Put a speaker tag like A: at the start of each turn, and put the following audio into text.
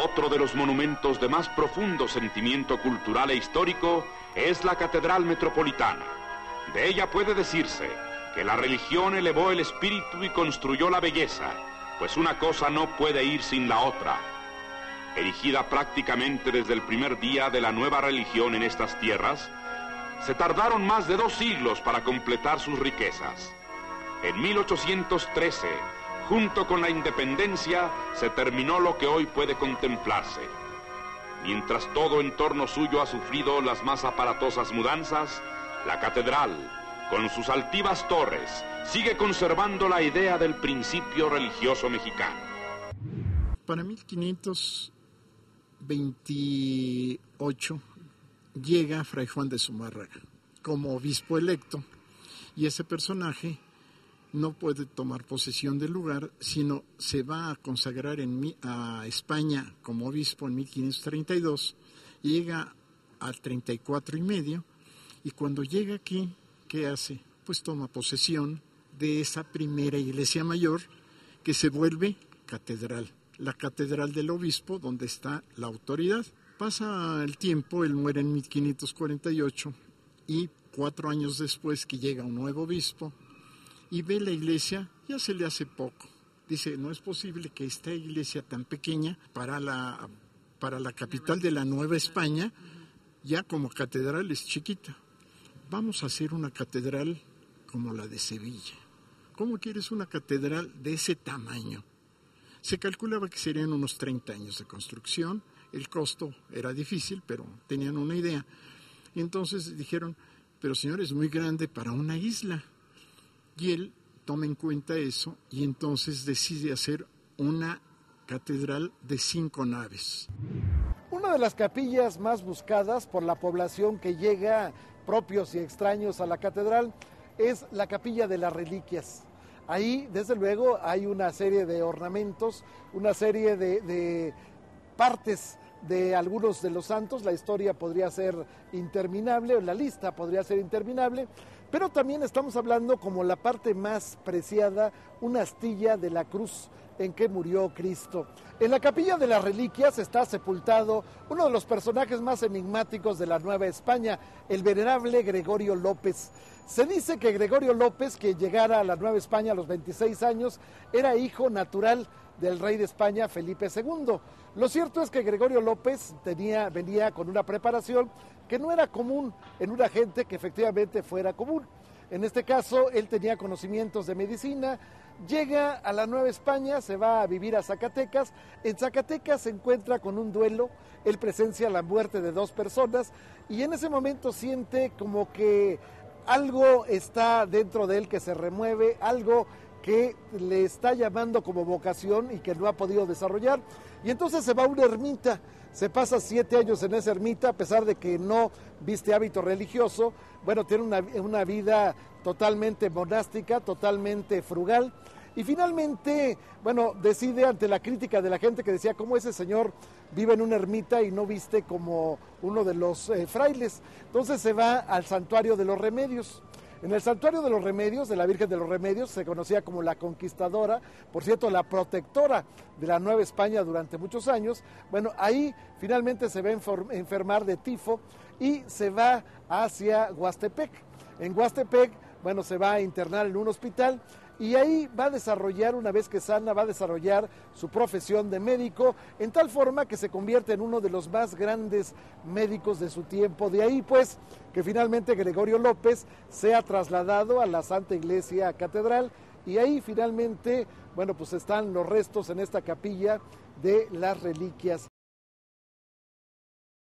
A: Otro de los monumentos de más profundo sentimiento cultural e histórico es la Catedral Metropolitana. De ella puede decirse que la religión elevó el espíritu y construyó la belleza, pues una cosa no puede ir sin la otra. Erigida prácticamente desde el primer día de la nueva religión en estas tierras, se tardaron más de 2 siglos para completar sus riquezas. En 1813, junto con la independencia, se terminó lo que hoy puede contemplarse. Mientras todo en torno suyo ha sufrido las más aparatosas mudanzas, la catedral, con sus altivas torres, sigue conservando la idea del principio religioso mexicano.
B: Para 1528 llega Fray Juan de Zumárraga como obispo electo, y ese personaje no puede tomar posesión del lugar, sino se va a consagrar a España como obispo en 1532, llega al 34 y medio, y cuando llega aquí, ¿qué hace? Pues toma posesión de esa primera iglesia mayor que se vuelve catedral, la catedral del obispo, donde está la autoridad. Pasa el tiempo, él muere en 1548, y 4 años después que llega un nuevo obispo, y ve la iglesia, ya se le hace poco. Dice, no es posible que esta iglesia tan pequeña para la capital de la Nueva España, ya como catedral es chiquita. Vamos a hacer una catedral como la de Sevilla. ¿Cómo quieres una catedral de ese tamaño? Se calculaba que serían unos 30 años de construcción. El costo era difícil, pero tenían una idea. Y entonces dijeron, pero señor, es muy grande para una isla. Y él toma en cuenta eso y entonces decide hacer una catedral de 5 naves.
C: Una de las capillas más buscadas por la población que llega, propios y extraños, a la catedral es la Capilla de las Reliquias. Ahí, desde luego, hay una serie de ornamentos, una serie de partes de algunos de los santos. La historia podría ser interminable, la lista podría ser interminable, pero también estamos hablando como la parte más preciada, una astilla de la cruz en que murió Cristo. En la Capilla de las Reliquias está sepultado uno de los personajes más enigmáticos de la Nueva España, el venerable Gregorio López. Se dice que Gregorio López, que llegara a la Nueva España a los 26 años, era hijo natural del rey de España, Felipe II. Lo cierto es que Gregorio López venía con una preparación que no era común en una gente que efectivamente fuera común. En este caso, él tenía conocimientos de medicina, llega a la Nueva España, se va a vivir a Zacatecas. En Zacatecas se encuentra con un duelo, él presencia la muerte de 2 personas y en ese momento siente como que algo está dentro de él que se remueve, algo que le está llamando como vocación y que no ha podido desarrollar. Y entonces se va a una ermita, se pasa 7 años en esa ermita, a pesar de que no viste hábito religioso. Bueno, tiene una vida totalmente monástica, totalmente frugal. Y finalmente, bueno, decide ante la crítica de la gente que decía, ¿cómo ese señor vive en una ermita y no viste como uno de los frailes? Entonces se va al Santuario de los Remedios. En el Santuario de los Remedios, de la Virgen de los Remedios, se conocía como la Conquistadora, por cierto, la protectora de la Nueva España durante muchos años. Bueno, ahí finalmente se va a enfermar de tifo y se va hacia Huastepec. En Huastepec, bueno, se va a internar en un hospital y ahí va a desarrollar, una vez que sana, va a desarrollar su profesión de médico, en tal forma que se convierte en uno de los más grandes médicos de su tiempo. De ahí, pues, que finalmente Gregorio López sea trasladado a la Santa Iglesia Catedral, y ahí finalmente, bueno, pues están los restos en esta Capilla de las Reliquias.